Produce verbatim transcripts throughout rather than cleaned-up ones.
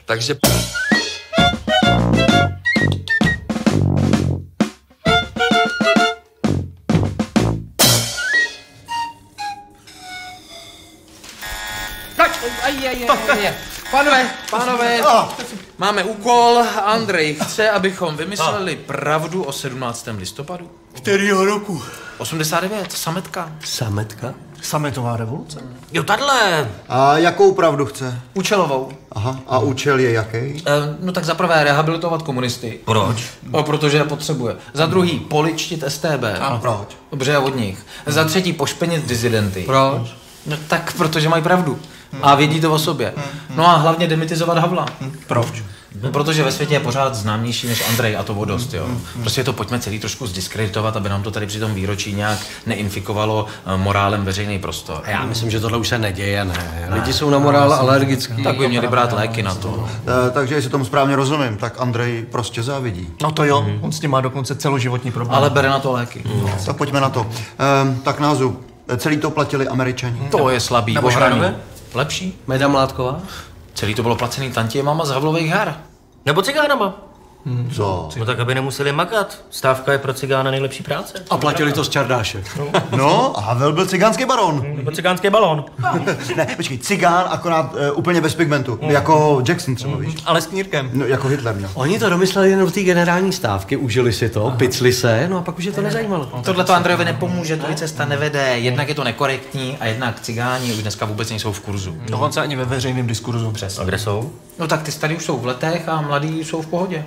Takže... Aj, aj, aj, aj. Pánové, pánové, máme úkol. Andrej chce, abychom vymysleli pravdu o sedmnáctém listopadu. Kterýho roku? osmdesát devět, sametka. Sametka? Sametová revoluce? Jo, tahle. A jakou pravdu chce? Účelovou. Aha, a účel je jaký? E, no tak za prvé rehabilitovat komunisty. Proč? O, protože je potřebuje. Za druhý poličtit S T B. A proč? Dobře, od nich. Za třetí pošpenit disidenty. Proč? No tak, protože mají pravdu. A vědí to o sobě. No a hlavně demitizovat Havla. Proč? No, protože ve světě je pořád známější než Andrej a to o dost, jo. Prostě to pojďme celý trošku zdiskreditovat, aby nám to tady při tom výročí nějak neinfikovalo morálem veřejný prostor. Já myslím, že tohle už se neděje, ne. Lidi jsou na morál alergický. Tak by měli brát léky na to. E, takže jestli tomu správně rozumím, tak Andrej prostě závidí. No to jo, on s tím má dokonce celoživotní problém. Ale bere na to léky. No. Tak pojďme na to. E, tak názu, celý to platili Američani. To je slabý. Nebo Švédové? Lepší. Meda Mládková? Celý to bylo placený tantiemama z Havlových har. Nebo cigánama. Hmm. Co? No tak, aby nemuseli makat. Stávka je pro cigána nejlepší práce. A platili to z Čardáše. No, a Havel byl cigánský baron. Nebo cigánský balón. Ne, počkej, cigán akorát uh, úplně bez pigmentu. Mm. Jako Jackson třeba, víš? Ale s knírkem. No, jako Hitler měl. Oni to domysleli jen do té generální stávky, užili si to, picli se, no a pak už je to nezajímalo. Tohle to Andrejovi nepomůže, to cesta nevede. Jednak je to nekorektní a jednak cigáni už dneska vůbec nejsou v kurzu. Dokonce ani ve veřejném diskurzu. Přes. A kde jsou? No tak ty starý už jsou v letech a mladí jsou v pohodě.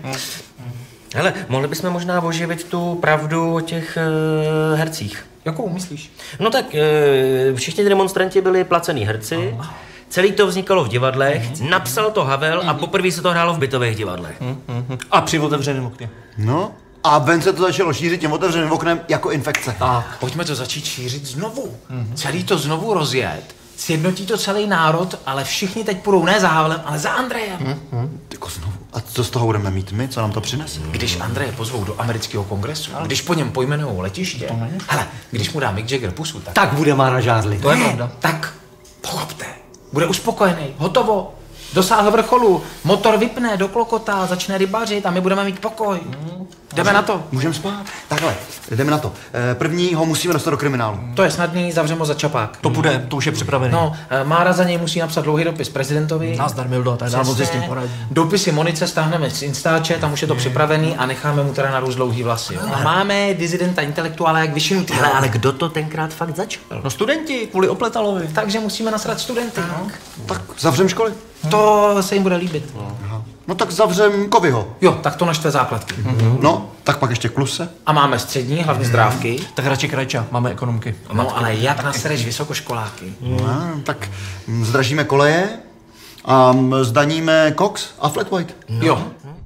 Hele, mohli bychom možná oživit tu pravdu o těch uh, hercích. Jakou myslíš? No tak uh, všichni ty demonstranti byli placený herci, celý to vznikalo v divadlech, napsal to Havel a poprvé se to hrálo v bytových divadlech. A při otevřeném okně. No, a ven se to začalo šířit tím otevřeným oknem jako infekce. Tak, pojďme to začít šířit znovu. Celý to znovu rozjet. Sjednotí to celý národ, ale všichni teď půjdou ne za Havlem, ale za Andrejem. Jako znovu. A co z toho budeme mít my? Co nám to přinese? Když Andreje pozvou do amerického kongresu, když po něm pojmenujou letiště, hele, když mu dá Mick Jagger pusu, tak... Tak bude Mára žádlit. To je pravda. Tak, pochopte, bude uspokojený, hotovo, dosáhl vrcholu, motor vypne, doklokotá, začne rybařit a my budeme mít pokoj. Jdeme na to. Můžeme spát? Takhle, jdeme na to. E, první ho musíme dostat do kriminálu. To je snadný, zavřeme ho za čapák. To bude, to už je připravený. No, Mára za něj musí napsat dlouhý dopis prezidentovi. Nazdar, Mildo, tak dál moc s tím poradí. Dopisy Monice stáhneme z Instače, tam už je to připravený a necháme mu teda narůst dlouhý vlasy. Jo? A máme dizidenta intelektuála jak vyšinutý. Hele, ale kdo to tenkrát fakt začal? No studenti, kvůli Opletalovi. Takže musíme nasrat studenty. No. Tak zavřem školy. To se jim bude líbit. Aha. No tak zavřem Kovyho. Jo, tak to naštve základky. Mm-hmm. No, tak pak ještě Kluse. A máme střední, hlavně zdrávky. Tak radši Krajča, máme ekonomky. No, ale jak nasereš vysokoškoláky? No, tak zdražíme koleje a zdaníme Cox a Flat White. Jo,